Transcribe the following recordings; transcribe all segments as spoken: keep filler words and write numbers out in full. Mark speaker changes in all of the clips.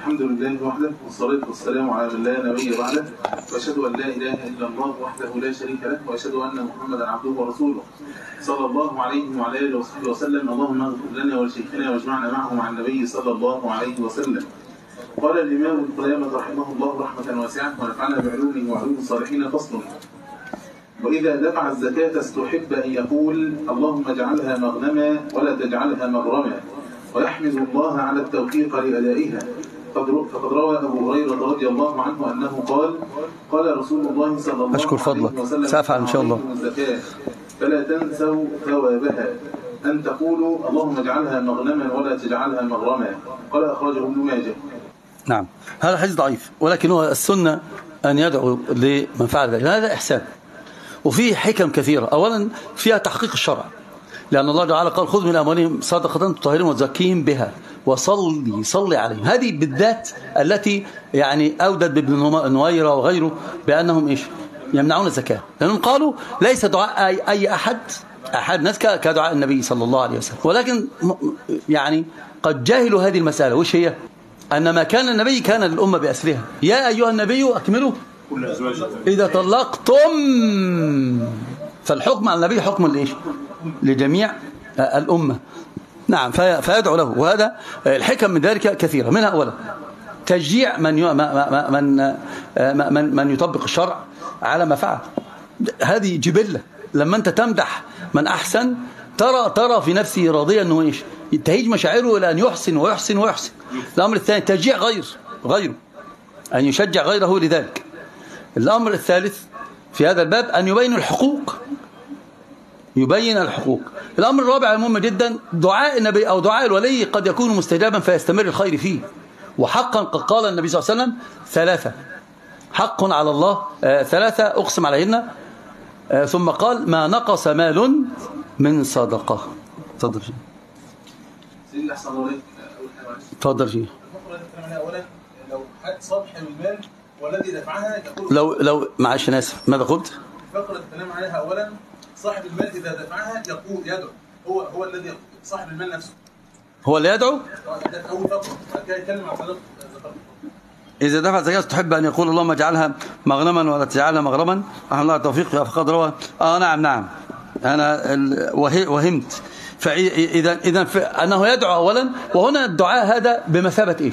Speaker 1: الحمد لله وحده والصلاة والسلام على من لا نبي بعده، وأشهد أن لا إله إلا الله وحده لا شريك له، وأشهد أن محمدا عبده ورسوله صلى الله عليه وعلى آله وصحبه وسلم. اللهم اغفر لنا ولشيخنا واجمعنا معه مع النبي صلى الله عليه وسلم. قال الإمام ابن قدامة رحمه الله رحمة واسعة ونفعنا بعلومه وعلوم الصالحين. فصل: وإذا دفع الزكاة استحب أن يقول اللهم اجعلها مغنما ولا تجعلها مغرما، ويحمد الله على التوفيق لأدائها. فقد روى أبو هريرة رضي الله عنه أنه قال: قال رسول الله صلى الله
Speaker 2: أشكر
Speaker 1: عليه
Speaker 2: فضلك.
Speaker 1: وسلم:
Speaker 2: سأفعل إن شاء الله.
Speaker 1: الزكاة فلا تنسوا ثوابها، أن تقولوا اللهم اجعلها مغنما ولا تجعلها مغرما. قال أخرجه ابن ماجه.
Speaker 2: نعم، هذا حديث ضعيف، ولكن هو السنة أن يدعو لمن فعل ذلك، هذا إحسان. وفيه حكم كثيرة. أولا فيها تحقيق الشرع، لأن الله تعالى قال: خذ من أموالهم صدقة تطهرهم وتزكيهم بها وصلي صلي عليهم. هذه بالذات التي يعني أودت بابن نويرة وغيره بأنهم إيش؟ يمنعون الزكاة، لأنهم قالوا ليس دعاء أي, أي أحد أحد ناس كدعاء النبي صلى الله عليه وسلم، ولكن يعني قد جاهلوا هذه المسألة. وش هي؟ أن ما كان النبي كان للأمة بأسرها. يا أيها النبي أكملوا إذا طلقتم، فالحكم على النبي حكم لإيش؟ لجميع الأمة. نعم، فيدعو له. وهذا الحكم من ذلك كثيرة، منها أولا تشجيع من من من من يطبق الشرع على ما فعل. هذه جبلة، لما أنت تمدح من أحسن ترى ترى في نفسه راضيا أنه إيش؟ تهيج مشاعره إلى أن يحسن ويحسن ويحسن. الأمر الثاني تشجيع غير غيره، أن يشجع غيره لذلك. الأمر الثالث في هذا الباب أن يبين الحقوق، يبين الحقوق. الأمر الرابع المهم جدا، دعاء النبي أو دعاء الولي قد يكون مستجابا فيستمر الخير فيه. وحقا قد قال النبي صلى الله عليه وسلم: ثلاثة حق على الله، آه ثلاثة أقسم عليهن، آه ثم قال: ما نقص مال من صدقة. تفضل فيه.
Speaker 1: سيدي أحسن الله عليك.
Speaker 2: تفضل فيه.
Speaker 1: أولا لو صاحب المال والذي دفعها يقول
Speaker 2: لو لو معلش أنا آسف، ماذا قلت؟
Speaker 1: فقرة الكلام عليها أولا صاحب المال إذا دفعها يقول يدعو، هو هو الذي صاحب المال نفسه
Speaker 2: هو اللي يدعو.
Speaker 1: أول فقرة كلمة على حضرتك.
Speaker 2: إذا دفع الزكاة تحب أن يقول اللهم اجعلها مغنما ولا تجعلها مغرما. رحمه الله التوفيق. فقد روى آه نعم نعم أنا وهمت. فإذا إذا أنه يدعو أولا، وهنا الدعاء هذا بمثابة إيش؟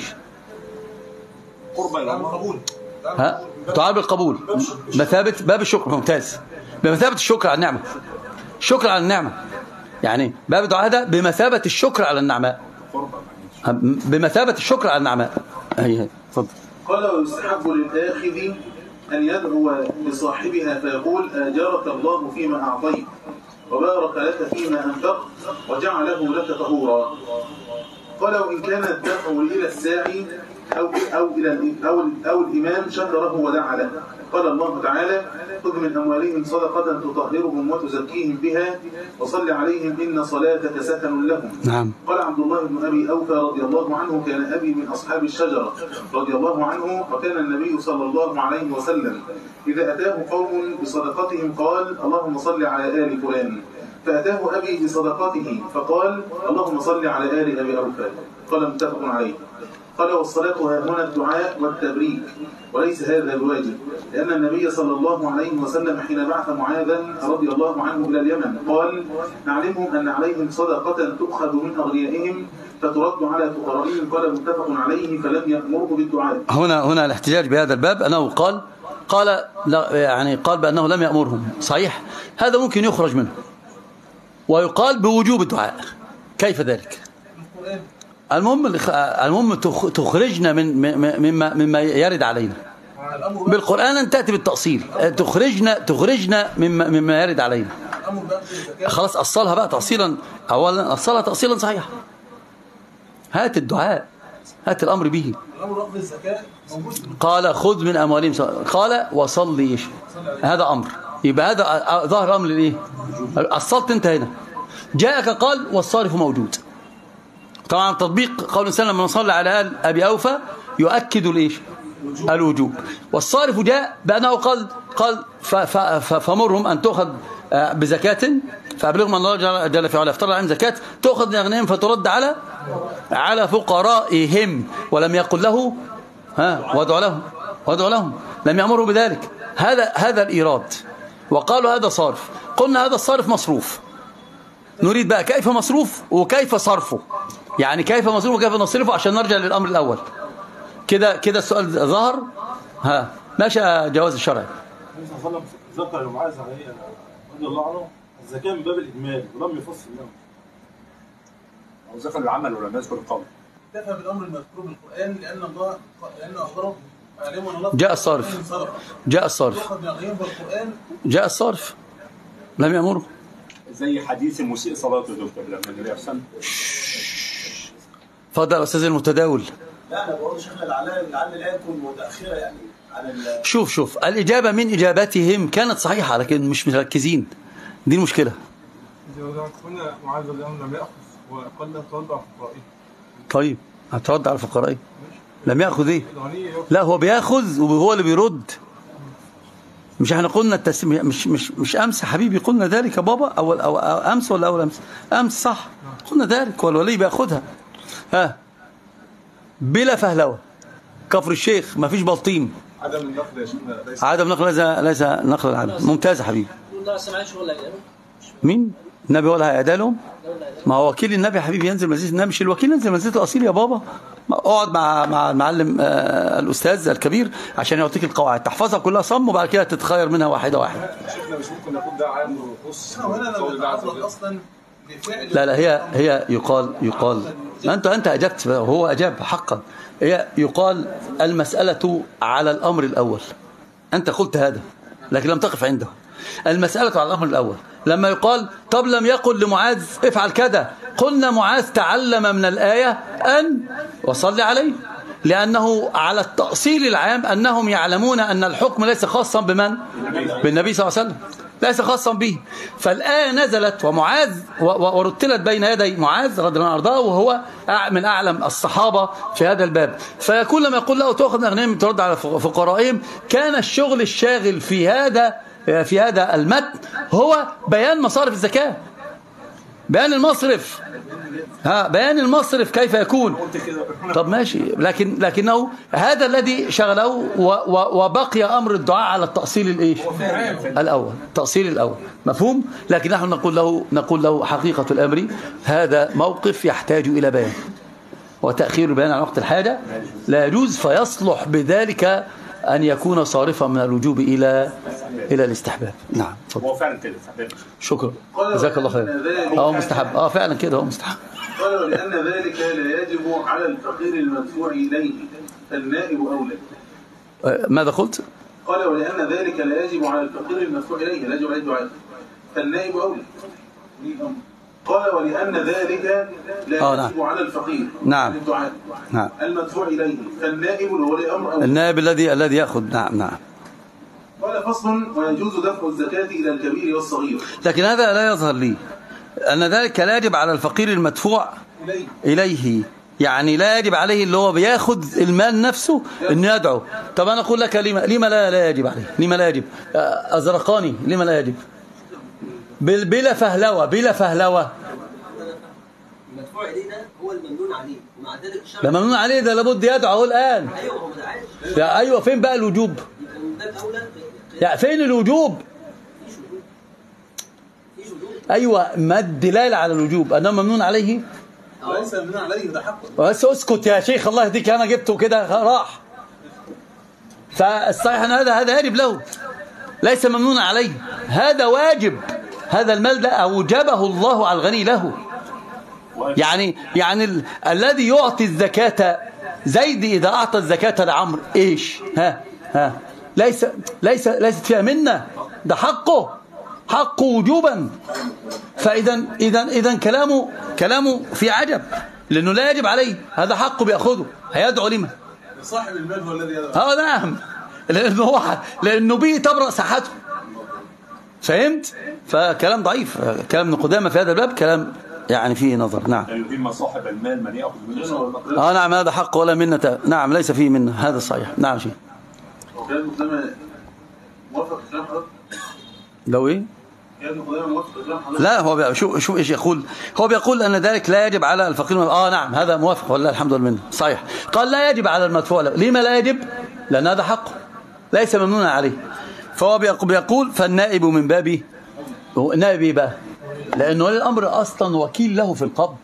Speaker 1: قرب إلى القبول.
Speaker 2: ها؟ دعاء بالقبول، مثابة باب الشكر. ممتاز، بمثابة الشكر على النعمة. الشكر على النعمة، يعني باب الدعاء هذا بمثابة الشكر على النعماء، بمثابة الشكر على النعماء. أيه. تفضل.
Speaker 1: قال: ويستحب للآخذ أن يدعو لصاحبها فيقول: آجرك الله فيما أعطيت وبارك لك فيما أنفقت وجعله لك طهورا. قال: وإن كان الدفع إلى الساعي أو أو إلى أو أو الإمام شكره ودعا له. قال الله تعالى: خذ من أموالهم صدقة تطهرهم وتزكيهم بها وصل عليهم إن صلاتك سكن لهم.
Speaker 2: نعم.
Speaker 1: قال عبد الله بن أبي أوفى رضي الله عنه: كان أبي من أصحاب الشجرة رضي الله عنه، وكان النبي صلى الله عليه وسلم إذا أتاه قوم بصدقتهم قال: اللهم صل على آل فلان. فأتاه أبي بصدقته فقال: اللهم صل على آل أبي أوفى. قال متفق عليه. قال: والصلاة ها هنا الدعاء والتبريك وليس هذا الواجب، لأن النبي صلى الله عليه وسلم حين بعث معاذا رضي الله عنه إلى اليمن قال: نعلمهم أن عليهم صدقة تؤخذ من أغنيائهم فترد على فقرائهم. قال متفق عليه. فلم يأمره بالدعاء.
Speaker 2: هنا هنا الاحتجاج بهذا الباب أنه قال قال لا يعني قال بأنه لم يأمرهم. صحيح، هذا ممكن يخرج منه ويقال بوجوب الدعاء. كيف ذلك؟ المهم المهم تخرجنا من مما مما يرد علينا بالقرآن، أن تأتي بالتأصيل. تخرجنا تخرجنا مما مما يرد علينا. خلاص أصلها بقى تأصيلا. أولا أصلها تأصيلا صحيح. هات الدعاء، هات الأمر به. قال: خذ من أموالهم. قال: وصلي إيش؟ هذا أمر. يبقى هذا ظاهر أمر لإيه؟ أصلت أنت هنا. جاءك قال: والصارف موجود. طبعا تطبيق قول الإنسان لما نصلي على آل أبي أوفى يؤكد الإيش؟ الوجوب. والصارف جاء بأنه قال قال فمرهم أن تأخذ بزكاة فأبلغهم أن الله جل في علاه افترض عليهم زكاة تأخذ من أغنيائهم فترد على على فقرائهم ولم يقل له ها وادعوا لهم وادعوا لهم، لم يأمره بذلك. هذا هذا الإيراد، وقالوا هذا صارف. قلنا هذا الصارف مصروف، نريد بقى كيف مصروف وكيف صرفه، يعني كيف مصروف وكيف نصرفه عشان نرجع للأمر الأول. كده كده السؤال ظهر. ها ماشي جواز الشرعي.
Speaker 3: ذكر المعاذ عليه رضي الله عنه الزكاة من باب الإجمال ولم يفصل له.
Speaker 4: أو ذكر العمل ولم يذكر القول.
Speaker 1: اكتفى بالأمر المذكور بالقرآن لأن الله لأنه أخبره
Speaker 2: جاء الصارف جاء الصارف جاء الصارف لم يأمره.
Speaker 4: زي حديث المسيء صلاته يا دكتور لما النبي أحسن.
Speaker 2: فضل أستاذ المتداول.
Speaker 3: لا أنا بقول شيخنا لعل لعل الآية تكون متأخرة يعني على.
Speaker 2: شوف شوف الإجابة من إجاباتهم كانت صحيحة لكن مش مركزين، دي المشكلة.
Speaker 3: هنا معاذ لم يأخذ وقال له تودع فقرائه.
Speaker 2: طيب هترد على الفقراء لم يأخذ ايه؟ لا هو بياخذ وهو اللي بيرد. مش احنا قلنا التسمية مش مش مش امس حبيبي قلنا ذلك يا بابا اول او امس ولا اول امس امس صح قلنا ذلك والولي بياخذها ها بلا فهلوه. كفر الشيخ ما فيش بلطيم.
Speaker 3: عدم النقل يا شيخنا ليس
Speaker 2: عدم النقل ليس ليس نقل العدم. ممتاز يا حبيبي. مين النبي ولا هيعدلهم؟ ما هو وكيل النبي يا حبيبي ينزل منزله النبي، مش الوكيل ينزل منزله الاصيل يا بابا. اقعد مع مع المعلم آه الاستاذ الكبير عشان يعطيك القواعد تحفظها كلها صم وبعد كده تتخير منها واحده واحده.
Speaker 3: شيخنا مش ممكن نقول ده عام وخص
Speaker 1: اصلا
Speaker 2: لا لا هي هي يقال يقال ما انت انت اجبت وهو اجاب حقا. هي يقال المساله على الامر الاول. انت قلت هذا لكن لم تقف عنده. المساله على الامر الاول. لما يقال طب لم يقل لمعاذ افعل كذا، قلنا معاذ تعلم من الآية أن وصل عليه، لأنه على التأصيل العام أنهم يعلمون أن الحكم ليس خاصا بمن؟ بالنبي صلى الله عليه وسلم، ليس خاصا به. فالآية نزلت ومعاذ ورتلت بين يدي معاذ رضي الله عنه وارضاه وهو من أعلم الصحابة في هذا الباب. فيكون لما يقول له تأخذ من أغنيائهم ترد على فقرائهم، كان الشغل الشاغل في هذا في هذا المتن هو بيان مصارف الزكاة، بيان المصرف. ها بيان المصرف كيف يكون. طب ماشي لكن لكنه هذا الذي شغله وبقي أمر الدعاء على التأصيل الايه الأول، التأصيل الأول مفهوم. لكن نحن نقول له نقول له حقيقة الأمر هذا موقف يحتاج إلى بيان، وتأخير البيان عن وقت الحاجة لا يجوز، فيصلح بذلك أن يكون صارفا من الوجوب إلى إلى الاستحباب. نعم
Speaker 4: هو فعلا كده.
Speaker 2: شكرا جزاك الله خير. اه مستحب اه فعلا كده هو مستحب.
Speaker 1: قال ولأن ذلك لا يجب على الفقير المدفوع إليه فالنائب أولى.
Speaker 2: ماذا قلت؟
Speaker 1: قال ولأن ذلك لا يجب على الفقير المدفوع إليه لا يجب عليه الدعاء فالنائب أولى. قال ولأن ذلك لا
Speaker 2: آه
Speaker 1: يجب
Speaker 2: نعم.
Speaker 1: على الفقير
Speaker 2: نعم.
Speaker 1: الدعاء
Speaker 2: نعم.
Speaker 1: المدفوع إليه فالنائب ولي أمر أولى.
Speaker 2: النائب الذي الذي يأخذ. نعم نعم.
Speaker 1: قال فصل ويجوز دفع الزكاة إلى الكبير والصغير.
Speaker 2: لكن هذا لا يظهر لي أن ذلك لا يجب على الفقير المدفوع إليه, إليه. يعني لا يجب عليه اللي هو بياخذ المال نفسه انه يدعو. طب انا اقول لك لما لما لا لا يجب عليه، لما لا يجب ازرقاني لما لا يجب بلا فهلوه بلا فهلوه.
Speaker 5: المدفوع اليه ده هو الممنون عليه ومع ذلك الشرع
Speaker 2: لا ممنون عليه ده لابد يدعو الان.
Speaker 5: ايوه هو ده عارف.
Speaker 2: يا ايوه فين بقى الوجوب؟ يعني فين الوجوب؟ ايوه ما الدلاله على الوجوب انه ممنون عليه؟
Speaker 1: ليس ممنون عليه ده حقه.
Speaker 2: بس اسكت يا شيخ الله يهديك انا جبته كده راح. فالصحيح ان هذا هذا يجب له ليس ممنون عليه، هذا واجب. هذا المال ده اوجبه الله على الغني له. يعني يعني ال... الذي يعطي الزكاة زيد إذا أعطى الزكاة لعمر إيش ها ها ليس ليس ليست فيها منة، ده حقه حقه وجوبا. فإذا إذا إذا كلامه كلامه في عجب لأنه لا يجب عليه، هذا حقه بيأخذه. هيدعو لمن؟
Speaker 1: صاحب المال هو الذي يدعو.
Speaker 2: اه نعم لأنه هو لأنه به تبرأ صحته. فهمت؟ فكلام ضعيف. كلام ابن قدامة في هذا الباب كلام يعني فيه نظر. نعم.
Speaker 4: إما صاحب المال من يأخذ منه.
Speaker 2: اه نعم هذا حق ولا منة. نعم ليس فيه منة، هذا صحيح. نعم شيء.
Speaker 1: وكلام ابن قدامة موافق كلام حضرتك؟
Speaker 2: لو ايه؟ لا هو بي... شو شو ايش يقول؟ هو بيقول ان ذلك لا يجب على الفقير. اه نعم هذا موافق والله الحمد لله منه صحيح. قال لا يجب على المدفوع له. لما لا يجب؟ لان هذا حقه ليس ممنونا عليه. فهو بيقول فالنائب من باب نائب ايه بقى؟ لانه ولي الامر اصلا وكيل له في القبض.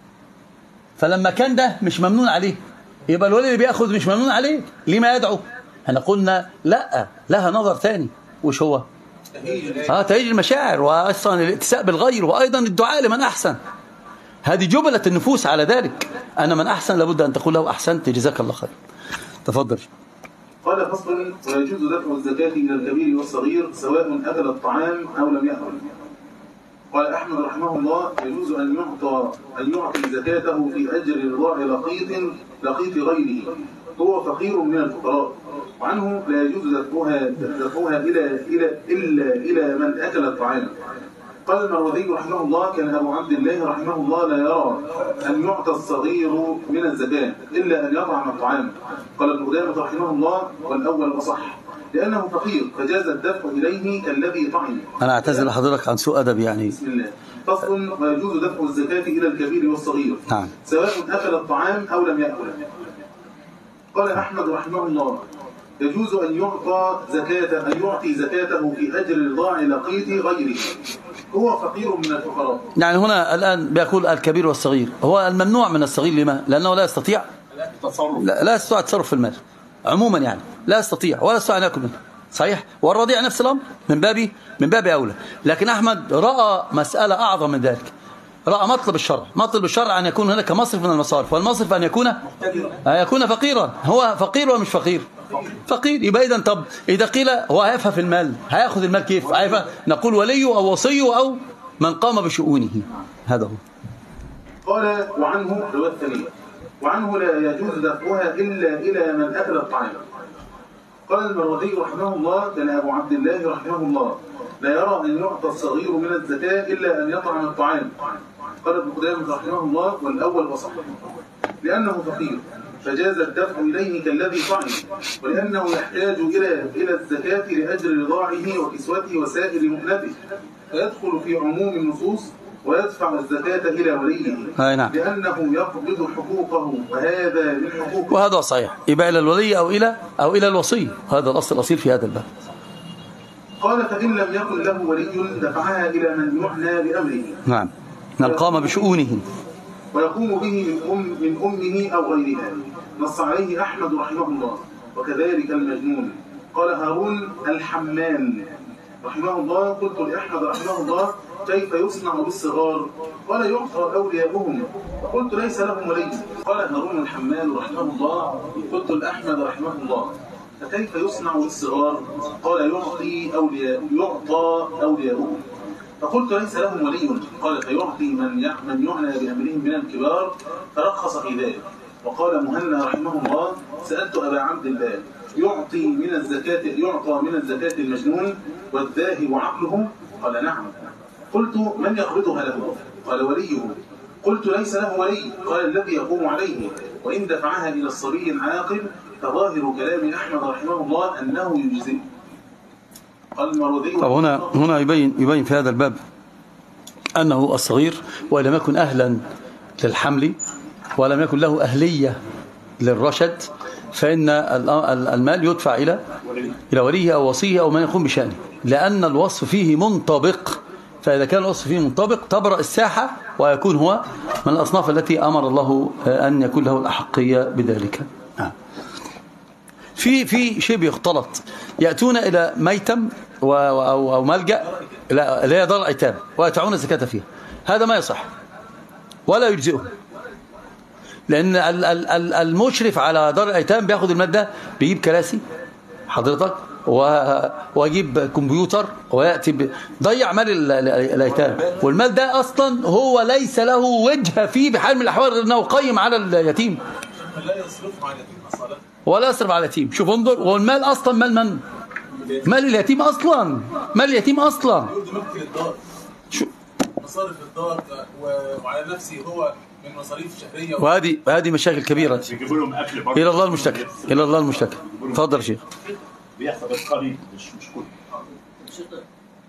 Speaker 2: فلما كان ده مش ممنون عليه يبقى الولي اللي بياخذ مش ممنون عليه. لما يدعو؟ احنا قلنا لا لها نظر ثاني. وش هو؟ اه تهيج المشاعر واصلا الاتساء بالغير وايضا الدعاء لمن احسن. هذه جبلة النفوس على ذلك. انا من احسن لابد ان تقول له احسنت جزاك الله خير. تفضل.
Speaker 1: قال فصل ويجوز دفع الزكاة إلى الكبير والصغير سواء أكل الطعام أو لم يأكل. قال أحمد رحمه الله يجوز أن يعطى أن يعطي زكاته في أجر رضاع لقيط لقيط غيره هو فقير من الفقراء، وعنه لا يجوز دفعها دفعها إلى إلى إلا إلى من أكل الطعام. قال المروذي رحمه الله كان أبو عبد الله رحمه الله لا يرى أن يعطى الصغير من الزكاة إلا أن يطعم الطعام. قال ابن قدامة رحمه الله والأول أصح لأنه فقير فجاز الدفع إليه كالذي طعم.
Speaker 2: أنا أعتذر لحضرتك عن سوء أدب يعني.
Speaker 1: بسم الله. فصل ويجوز دفع الزكاة إلى الكبير والصغير
Speaker 2: نعم.
Speaker 1: سواء أكل الطعام أو لم يأكل. قال أحمد رحمه الله يجوز أن يعطى زكاة أن يعطي زكاته في أجر الرضاع لقيط غيره هو فقير من الفقراء.
Speaker 2: يعني هنا الآن بيقول الكبير والصغير. هو الممنوع من الصغير لما؟ لأنه لا يستطيع لا, لا يستطيع التصرف في المال عموما يعني لا يستطيع ولا يستطيع أن يأكل منه صحيح. والرضيع نفس الأمر من باب من باب أولى. لكن أحمد رأى مسألة أعظم من ذلك. رأى مطلب الشرع. مطلب الشرع أن يكون هناك مصرف من المصارف والمصرف أن يكون أن يكون فقيرا. هو فقير ولا مش فقير؟ فقير. يبقى إذن طب إذا قيل هو هيفها في المال هياخذ المال كيف؟ هيفها نقول ولي أو وصي أو من قام بشؤونه. هذا هو.
Speaker 1: قال وعنه رواية ثانية وعنه لا يجوز دفعها إلا إلى من أكل الطعام. قال المروذي رحمه الله كان أبو عبد الله رحمه الله لا يرى أن يعطى الصغير من الزكاة إلا أن يطعم الطعام. قال ابن قدامة رحمه الله والأول أصح لأنه فقير فجاز الدفع إليه كالذي طعم ولأنه يحتاج إلى إلى الزكاة لأجر رضاعه وكسوته وسائر مؤنته فيدخل في عموم النصوص ويدفع الزكاة إلى وليه
Speaker 2: نعم.
Speaker 1: لأنه يقبض حقوقه وهذا من حقوقه.
Speaker 2: وهذا صحيح. يبقى إلى الولي أو إلى أو إلى الوصي. هذا الأصل الأصيل في هذا الباب.
Speaker 1: قال فإن لم يكن له ولي دفعها إلى من يعنى بأمره
Speaker 2: نعم من قام بشؤونه
Speaker 1: ويقوم به من, أم من أمه أو غيرها. نص عليه أحمد رحمه الله وكذلك المجنون. قال هارون الحمال رحمه الله قلت لأحمد رحمه الله كيف يصنع بالصغار؟ قال يعطى أولياؤهم فقلت ليس لهم ولي. قال هارون الحمال رحمه الله قلت لأحمد رحمه الله فكيف يصنع بالصغار؟ قال يعطي أولياء يعطى أولياؤهم فقلت ليس لهم ولي. قال فيعطي من من يعنى بأمرهم من الكبار فرخص في ذلك. وقال مهنا رحمه الله سألت أبا عبد الله يعطي من الزكاة يعطى من الزكاة المجنون والذاهب عقله؟ قال نعم. قلت من يقبضها له؟ قال وليه. قلت ليس له ولي. قال الذي يقوم عليه وإن دفعها إلى الصبي عاقل فظاهر كلام أحمد رحمه الله أنه يجزئ. قال المروذي
Speaker 2: طب هنا هنا يبين يبين في هذا الباب أنه الصغير ولم يكن أهلا للحمل ولم يكن له أهلية للرشد فإن المال يدفع إلى إلى وليه أو وصيه أو من يقوم بشأنه لأن الوصف فيه منطبق. فإذا كان الوصف فيه منطبق تبرأ الساحة ويكون هو من الأصناف التي أمر الله أن يكون له الأحقية بذلك. في في شيء بيختلط. يأتون إلى ميتم أو أو ملجأ لا هي دار أيتام ويدفعون الزكاة فيها. هذا ما يصح ولا يجزئه لأن المشرف على دار الأيتام بياخد المال ده بيجيب كراسي حضرتك ويجيب كمبيوتر ويأتي ضيع مال الأيتام والمال ده أصلا هو ليس له وجهة فيه بحال من الأحوال غير أنه قيم على اليتيم ولا يصرف على اليتيم. شوف انظر والمال أصلا مال من؟ مال اليتيم أصلا مال اليتيم أصلا
Speaker 1: شو مصارف الدار وعلى نفسه هو من مصاريف شهرية
Speaker 2: وهذه هذه مشاكل كبيرة إلى الله المشتكى إلى الله المشتكى. تفضل شيخ.
Speaker 4: بيحصل بس قليل مش مش كله.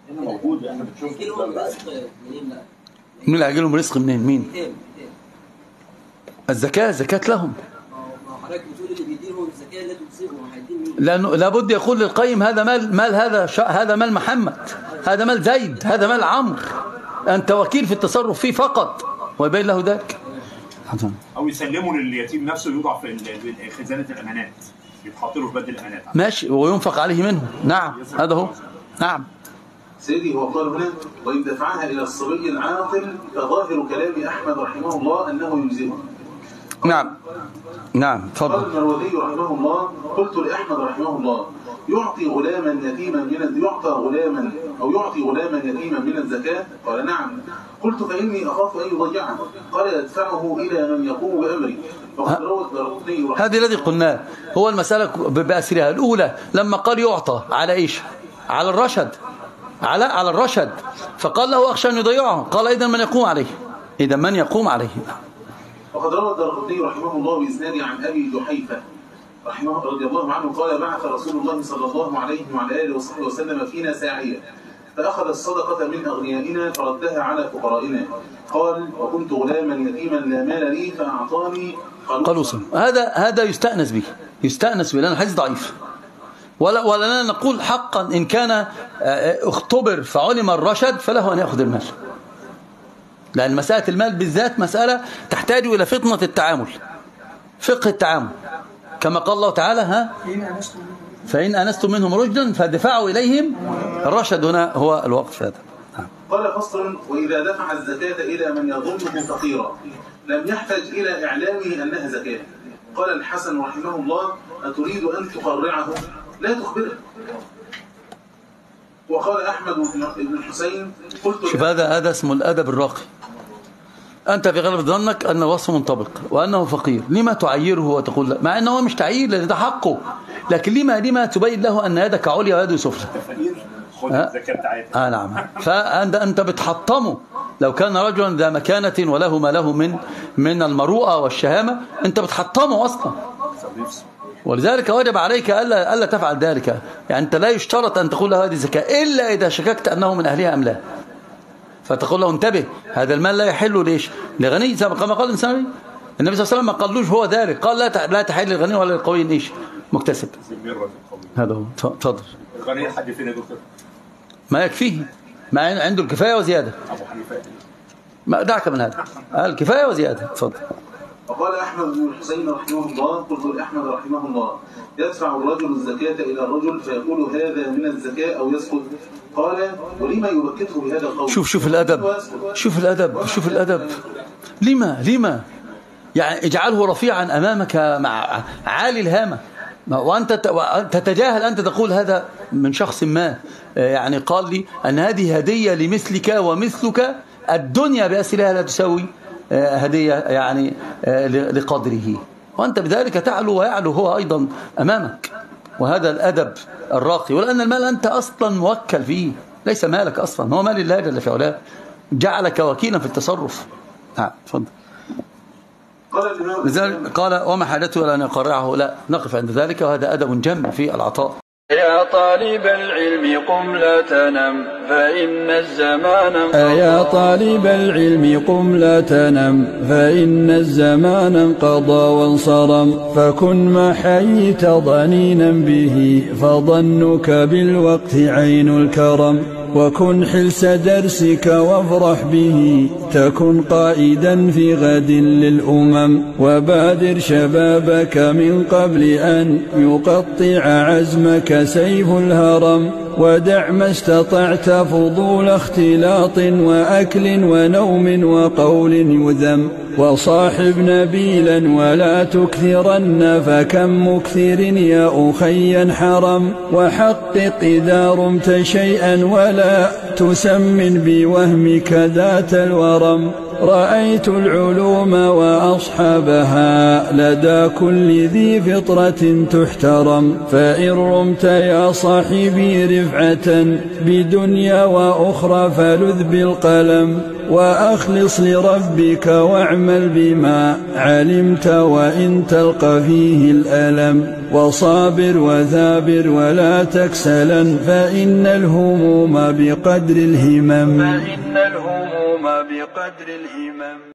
Speaker 4: هنا موجود احنا بنشوف
Speaker 5: يجي لهم رزق منين بقى؟
Speaker 2: مين اللي هيجي لهم رزق منين؟ مين؟
Speaker 5: كام كام؟
Speaker 2: الزكاة، زكاة لهم.
Speaker 5: ما هو حضرتك بتقول اللي بيديهم الزكاه لا تجزئهم، هيدين مين؟
Speaker 2: لأنه لابد يقول للقيم هذا مال مال هذا هذا مال محمد، هذا مال زيد، هذا مال عمرو، أنت وكيل في التصرف فيه فقط، ويبين له ذلك.
Speaker 4: او يسلموا لليتيم نفسه، يوضع في خزانه الامانات، يتحط له في بدل الامانات.
Speaker 2: ماشي، وينفق عليه منه. نعم، هذا هو. نعم
Speaker 1: سيدي، هو قال هنا: وإن دفعها إلى الصبي العاقل فظاهر كلام أحمد رحمه الله أنه يجزئه.
Speaker 2: نعم نعم تفضل.
Speaker 1: قال المروذي رحمه الله: قلت لأحمد رحمه الله: يعطي غلاما يتيما من يعطى غلاما أو يعطي غلاما يتيما من الزكاة؟ قال: نعم. قلت: فإني أخاف أن يضيعه. قال: يدفعه إلى من يقوم بأمري. فقد روى الدارقطني رحمه الله.
Speaker 2: هذه الذي قلناه، هو المسألة بأسرها. الأولى لما قال يعطى على إيش؟ على الرشد، على على الرشد، فقال له: أخشى أن يضيعه. قال: إذا من يقوم عليه، إذا من يقوم عليه.
Speaker 1: وقد روى الدارقطني رحمه الله بإسناده عن أبي جحيفة رحمه رضي الله عنه قال: بعث رسول الله صلى الله عليه وعلى آله وصحبه وسلم فينا ساعية، فأخذ الصدقة من أغنيائنا فردها على فقرائنا. قال: وكنت غلاما يتيما لا مال لي فأعطاني
Speaker 2: قلوصا. هذا هذا يستأنس به، يستأنس به، لأن الحديث ضعيف. ولا ولا نقول حقا إن كان اختبر فعلم الرشد فله أن يأخذ المال، لأن مسألة المال بالذات مسألة تحتاج إلى فطنة التعامل، فقه التعامل، كما قال الله تعالى: ها فإن أنستم منهم رشدا فدفعوا إليهم الرشد. هنا هو الوقت في هذا.
Speaker 1: قال: فصل: وإذا دفع الزكاة إلى من يظنه فقيرا لم يحتج إلى إعلامه أنها زكاة. قال الحسن رحمه الله: أتريد أن تقرعه؟ لا تخبره. وقال أحمد بن الحسين: قلت
Speaker 2: شوف، هذا هذا اسمه الأدب الراقي. أنت في غالب ظنك أن الوصف منطبق وأنه فقير، لما تعيره وتقول لا؟ مع أنه مش تعيير لأن ده حقه، لكن لما لما تبين له أن يدك عليا ويده سفلى؟
Speaker 4: خذ الزكاة بتاعتك.
Speaker 2: آه نعم. فأنت أنت بتحطمه. لو كان رجلا ذا مكانة وله ما له من من المروءة والشهامة، أنت بتحطمه أصلا. ولذلك وجب عليك ألا ألا تفعل ذلك. يعني أنت لا يشترط أن تقول له هذه زكاة إلا إذا شككت أنه من أهلها أم لا، فتقول له: انتبه، هذا المال لا يحل ليش؟ لغني، كما قال الإنسان. النبي صلى الله عليه وسلم ما قالوش هو ذلك، قال: لا لا تحل للغني ولا للقوي ايش؟ مكتسب. هذا هو. تفضل.
Speaker 4: الغني حد فينا دكتور؟
Speaker 2: ما يكفيه، ما عنده الكفاية وزيادة.
Speaker 4: أبو حنيفة
Speaker 2: ما دعك من هذا، الكفاية وزيادة. تفضل.
Speaker 1: وقال أحمد بن الحسين رحمه الله: قلت لأحمد رحمه الله: يدفع الرجل الزكاة إلى الرجل فيقول هذا من الزكاة أو يسكت؟ قال: ولما يبكته بهذا القول؟
Speaker 2: شوف شوف الأدب، شوف الأدب، شوف الأدب. لما لما يعني اجعله رفيعا أمامك مع عالي الهامة، وأنت تتجاهل، أنت تقول هذا من شخص ما يعني قال لي أن هذه هدية لمثلك ومثلك، الدنيا بأسرها لا تساوي هدية يعني لقدره، وأنت بذلك تعلو ويعلو هو أيضا أمامك. وهذا الأدب الراقي. ولأن المال أنت أصلا موكل فيه، ليس مالك أصلا، هو مال الله جل في علاه، جعلك وكيلا في التصرف. نعم تفضل. لذلك قال: وما حاجته إلى أن يقرعه؟ لا، نقف عند ذلك، وهذا أدب جم في العطاء.
Speaker 6: يا طالب العلم قم لا تنم فإن الزمان انقضى. يا طالب العلم قم لا تنم فإن الزمان انقضى وانصرم. فكن ما حييت ضنينا به فظنك بالوقت عين الكرم. وكن حلس درسك وافرح به تكن قائدا في غد للأمم. وبادر شبابك من قبل أن يقطع عزمك سيف الهرم. ودع ما استطعت فضول اختلاط وأكل ونوم وقول يذم. وصاحب نبيلا ولا تكثرن فكم مكثر يا أخي حرم. وحقق إذا رمت شيئا ولا تسمن بوهمك ذات الورم. رأيت العلوم وأصحابها لدى كل ذي فطرة تحترم. فإن رمت يا صاحبي رفعة بدنيا وأخرى فلذ بالقلم. وأخلص لربك واعمل بما علمت وإن تلقى فيه الألم وصابر وثابر ولا تكسلا فإن الهموم بقدر الهمم فإن الهموم بقدر الهمم